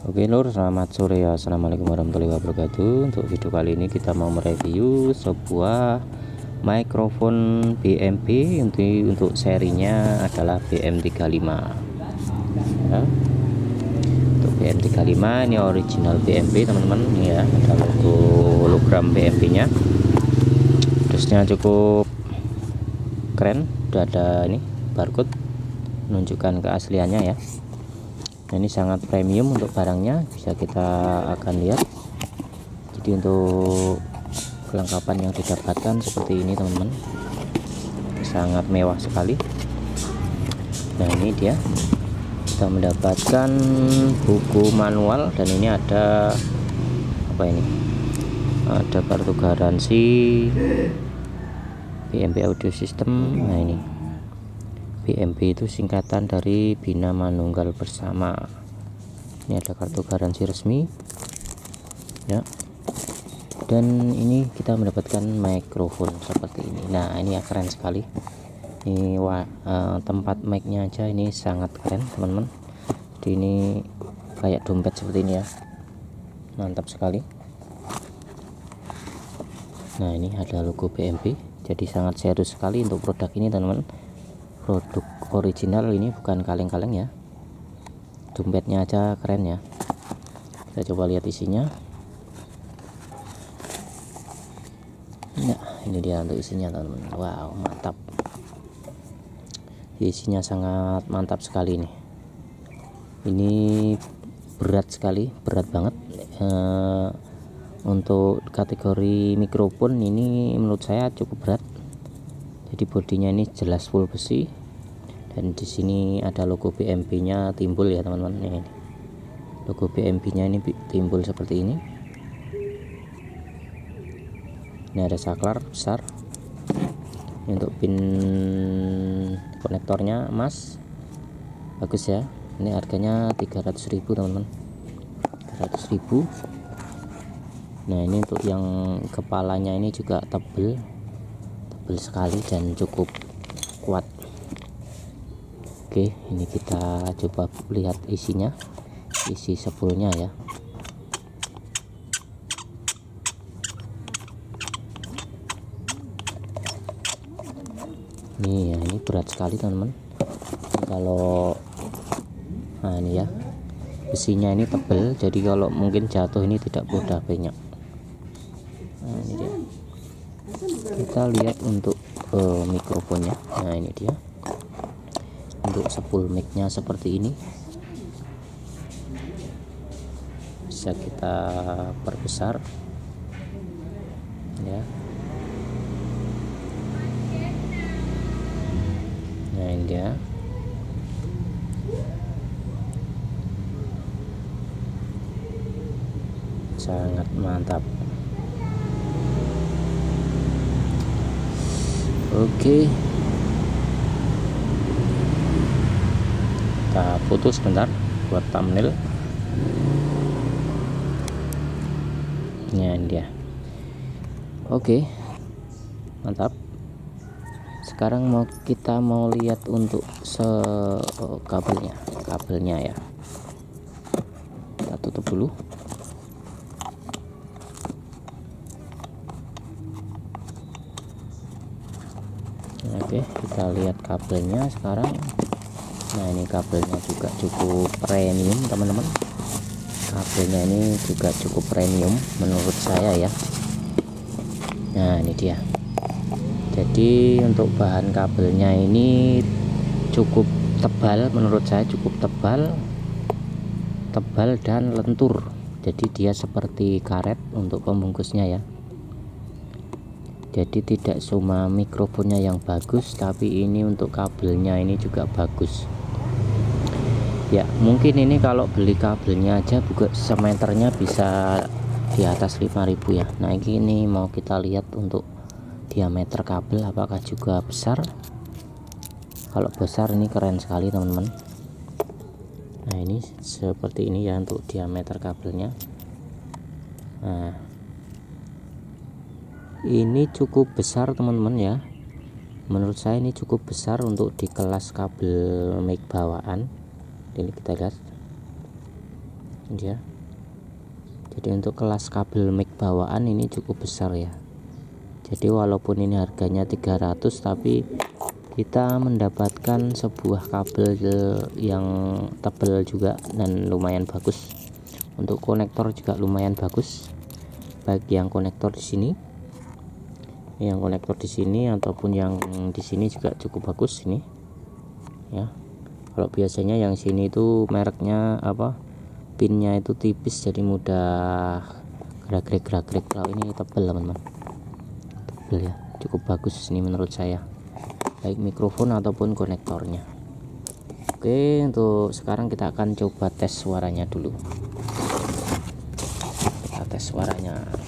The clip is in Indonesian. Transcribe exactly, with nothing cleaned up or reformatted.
Oke lur, selamat sore ya. Assalamualaikum warahmatullahi wabarakatuh. Untuk video kali ini kita mau mereview sebuah mikrofon B M P untuk, untuk serinya adalah B M tiga puluh lima ya. Untuk B M tiga puluh lima ini original B M P teman-teman ya, ada logo hologram B M P nya. Dusnya cukup keren, udah ada ini barcode menunjukkan keasliannya ya. Nah, ini sangat premium untuk barangnya, bisa kita akan lihat. Jadi untuk kelengkapan yang didapatkan seperti ini teman-teman, sangat mewah sekali. Nah ini dia, kita mendapatkan buku manual, dan ini ada apa ini, ada kartu garansi B M P Audio System. Nah ini B M P itu singkatan dari Bina Manunggal Bersama. Ini ada kartu garansi resmi ya, dan ini kita mendapatkan mikrofon seperti ini. Nah ini ya, keren sekali ini. Wah, uh, tempat mic-nya aja ini sangat keren teman-teman. Jadi ini kayak dompet seperti ini ya, mantap sekali. Nah ini ada logo B M P, jadi sangat serius sekali untuk produk ini teman-teman. Produk original ini, bukan kaleng-kaleng ya. Dompetnya aja keren ya. Kita coba lihat isinya. Nah ini dia untuk isinya teman-teman. Wow, mantap. Isinya sangat mantap sekali nih. Ini berat sekali, berat banget. E, untuk kategori mikrofon ini menurut saya cukup berat. Jadi bodinya ini jelas full besi, dan di sini ada logo B M P-nya timbul ya teman-teman. Ini logo B M P-nya ini timbul seperti ini. Ini ada saklar besar. Ini untuk pin konektornya emas, bagus ya. Ini harganya tiga ratus ribu teman-teman, tiga ratus ribu. Nah ini untuk yang kepalanya ini juga tebel tebal sekali dan cukup kuat. Oke, ini kita coba lihat isinya, isi spoolnya ya. Ini ya, ini berat sekali teman-teman. Kalau nah ini ya, besinya ini tebal, jadi kalau mungkin jatuh ini tidak mudah banyak. Nah ini dia, kita lihat untuk uh, mikrofonnya. Nah ini dia, untuk spool mic-nya seperti ini, bisa kita perbesar ya. Nah ini dia, sangat mantap. Oke, kita foto sebentar buat thumbnail. Ini dia. Oke, mantap. Sekarang mau kita mau lihat untuk se oh, kabelnya kabelnya ya. Kita tutup dulu. Oke, kita lihat kabelnya sekarang. Nah ini kabelnya juga cukup premium teman-teman. Kabelnya ini juga cukup premium menurut saya ya. Nah ini dia. Jadi untuk bahan kabelnya ini cukup tebal, menurut saya cukup tebal tebal dan lentur. Jadi dia seperti karet untuk pembungkusnya ya. Jadi tidak cuma mikrofonnya yang bagus, tapi ini untuk kabelnya ini juga bagus ya. Mungkin ini kalau beli kabelnya aja juga semeternya bisa di atas lima ribu ya. Nah ini mau kita lihat untuk diameter kabel apakah juga besar. Kalau besar ini keren sekali teman-teman. Nah ini seperti ini ya untuk diameter kabelnya. Nah ini cukup besar teman-teman ya, menurut saya ini cukup besar untuk di kelas kabel mic bawaan. Ini kita lihat ya. Jadi untuk kelas kabel mic bawaan ini cukup besar ya. Jadi walaupun ini harganya tiga ratus, tapi kita mendapatkan sebuah kabel yang tebal juga dan lumayan bagus. Untuk konektor juga lumayan bagus, baik yang konektor di sini, yang konektor di sini ataupun yang di sini juga cukup bagus ini ya. Kalau biasanya yang sini itu mereknya apa, pinnya itu tipis jadi mudah gerak-gerak. Kalau ini tebal teman-teman, tebal ya, cukup bagus ini menurut saya, baik mikrofon ataupun konektornya. Oke, untuk sekarang kita akan coba tes suaranya dulu. Kita tes suaranya.